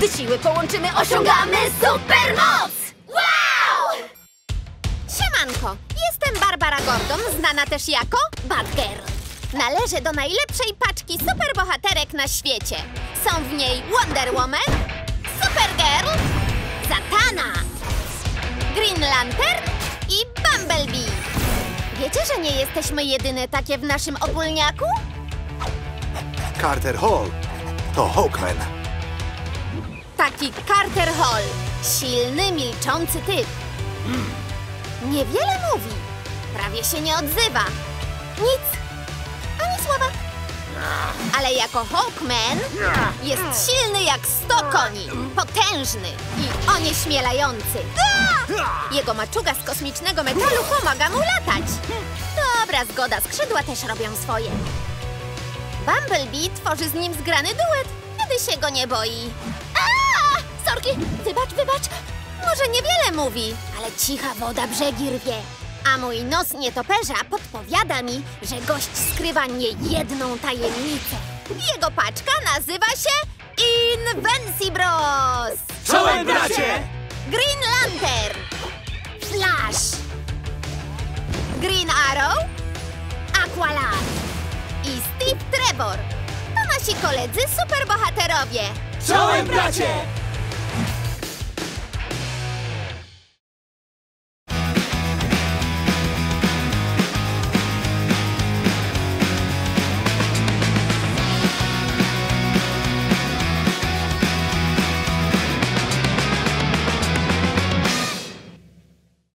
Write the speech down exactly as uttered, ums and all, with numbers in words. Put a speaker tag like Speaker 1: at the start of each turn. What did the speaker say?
Speaker 1: Gdy siły połączymy, osiągamy supermoc! Wow!
Speaker 2: Siemanko, jestem Barbara Gordon, znana też jako Batgirl. Należę do najlepszej paczki superbohaterek na świecie. Są w niej Wonder Woman, Supergirl, Zatanna, Green Lantern i Bumblebee. Wiecie, że nie jesteśmy jedyne takie w naszym ogólniaku?
Speaker 3: Carter Hall to Hawkman.
Speaker 2: Taki Carter Hall. Silny, milczący typ. Niewiele mówi. Prawie się nie odzywa. Nic. Ani słowa. Ale jako Hawkman jest silny jak sto koni. Potężny i onieśmielający. Jego maczuga z kosmicznego metalu pomaga mu latać. Dobra, zgoda. Skrzydła też robią swoje. Bumblebee tworzy z nim zgrany duet, kiedy się go nie boi. A! Sorki, wybacz, wybacz. Może niewiele mówi, ale cicha woda brzegi rwie. A mój nos nietoperza podpowiada mi, że gość skrywa niejedną tajemnicę. Jego paczka nazywa się Invincibros.
Speaker 4: Czołem, bracie!
Speaker 2: Green Lantern, Flash, Green Arrow, Aqualad i Steve Trevor. To nasi koledzy superbohaterowie.
Speaker 4: Czołem, bracie!